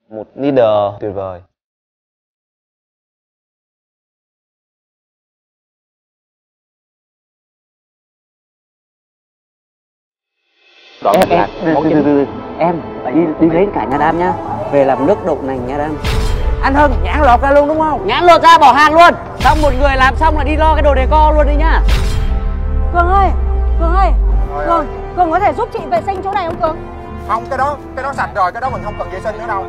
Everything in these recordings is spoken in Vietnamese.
Một leader tuyệt vời. Em đi lấy cả nhà Đam nhá, về làm nước đậu nành nhà Đam. Anh Hưng nhãn lột ra luôn đúng không? Nhãn lột ra bỏ hàng luôn. Xong một người làm xong là đi lo cái đồ decor luôn đi nhá. Cường ơi, Cường có thể giúp chị vệ sinh chỗ này không Cường? Không, cái đó sạch rồi, cái đó mình không cần vệ sinh nữa đâu.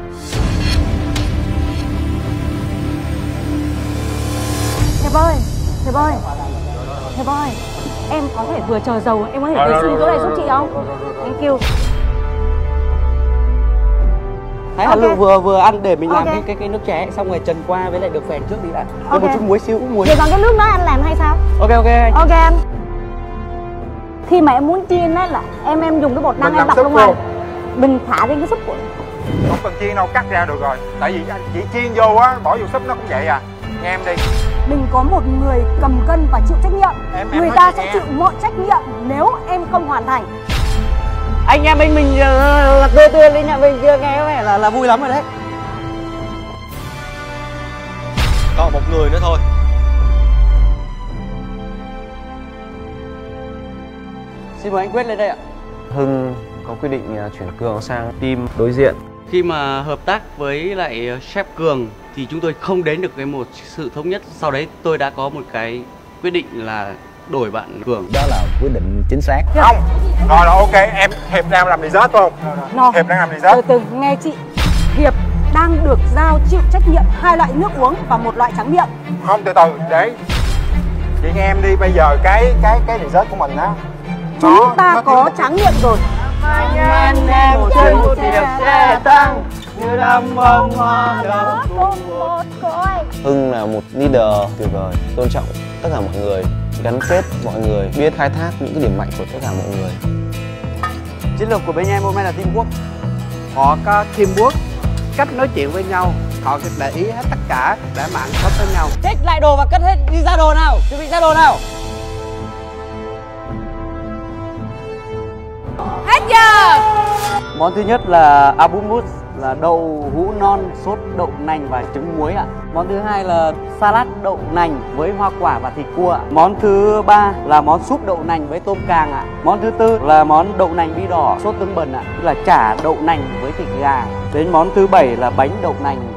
Hiệp ơi, em có thể vừa chờ dầu, em có thể vệ sinh chỗ này giúp chị không? Thank you. Thái Hà Lượng vừa ăn để mình làm cái nước chè xong rồi trần qua với lại được phèn trước đi đã. Với một chút muối xíu muối. Để bằng cái nước đó anh làm hay sao? Ok anh. Ok anh. Khi mà em muốn chiên á là em dùng cái bột năng em đập luôn rồi. Mình thả lên cái súp của. Không cần chiên đâu, cắt ra được rồi. Tại vì chị chiên vô á, bỏ vô súp nó cũng vậy à. Nghe em đi. Mình có một người cầm cân và chịu trách nhiệm. Người ta sẽ chịu mọi trách nhiệm nếu em không hoàn thành. Anh em mình là tươi lên nhà mình chưa nghe có vẻ là vui lắm rồi đấy. Còn một người nữa thôi. Xin mời anh Quyết lên đây ạ. Hưng có quyết định chuyển Cường sang team đối diện. Khi mà hợp tác với lại sếp Cường thì chúng tôi không đến được với một sự thống nhất. Sau đấy tôi đã có một cái quyết định là đổi bạn Cường. Đó là quyết định chính xác. Không. Rồi ok, em Hiệp đang làm dessert phải không? Hiệp đang làm dessert. Từ nghe chị. Hiệp đang được giao chịu trách nhiệm 2 loại nước uống và 1 loại tráng miệng. Không, từ để chị nghe em đi, bây giờ cái dessert của mình á. Chúng ta có tráng miệng rồi. Anh em trên một tiệc xe tăng như đám bông hoa nở. Hưng là một leader tuyệt vời, tôn trọng tất cả mọi người, gắn kết mọi người, biết khai thác những cái điểm mạnh của tất cả mọi người. Chiến lược của bên em hôm nay là teamwork. Họ có teamwork, cách nói chuyện với nhau, họ để ý hết tất cả để mà ăn khớp với nhau. Xếp lại đồ và cất hết, đi ra đồ nào, chuẩn bị ra đồ nào. Hết giờ. Món thứ nhất là abummus, là đậu hũ non sốt đậu nành và trứng muối ạ. Món thứ hai là salad đậu nành với hoa quả và thịt cua ạ. Món thứ ba là món súp đậu nành với tôm càng ạ. Món thứ tư là món đậu nành bi đỏ sốt tương bần ạ, tức là chả đậu nành với thịt gà. Đến món thứ bảy là bánh đậu nành.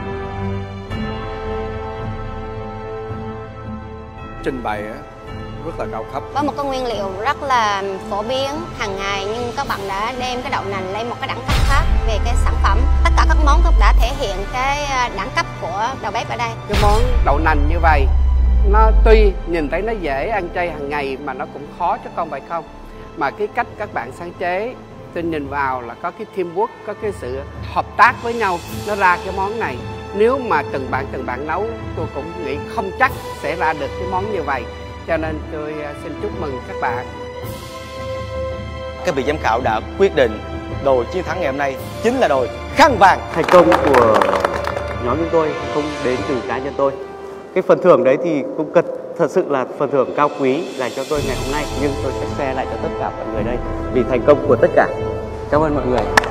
Trình bày rất là cao cấp. Có một cái nguyên liệu rất là phổ biến hàng ngày, nhưng các bạn đã đem cái đậu nành lên một cái đẳng cấp khác về cái sản phẩm. Tất cả các món cũng đã thể hiện cái đẳng cấp của đầu bếp ở đây. Cái món đậu nành như vậy nó tuy nhìn thấy nó dễ ăn chay hàng ngày mà nó cũng khó chứ không phải không. Mà cái cách các bạn sáng chế, tôi nhìn vào là có cái teamwork, có cái sự hợp tác với nhau, nó ra cái món này. Nếu mà từng bạn nấu, tôi cũng nghĩ không chắc sẽ ra được cái món như vậy. Cho nên tôi xin chúc mừng các bạn. Các vị giám khảo đã quyết định đội chiến thắng ngày hôm nay chính là đội khăn vàng. Thành công của nhóm chúng tôi không đến từ cá nhân tôi. Cái phần thưởng đấy thì cũng thật sự là phần thưởng cao quý dành cho tôi ngày hôm nay, nhưng tôi sẽ share lại cho tất cả mọi người đây vì thành công của tất cả. Cảm ơn mọi người.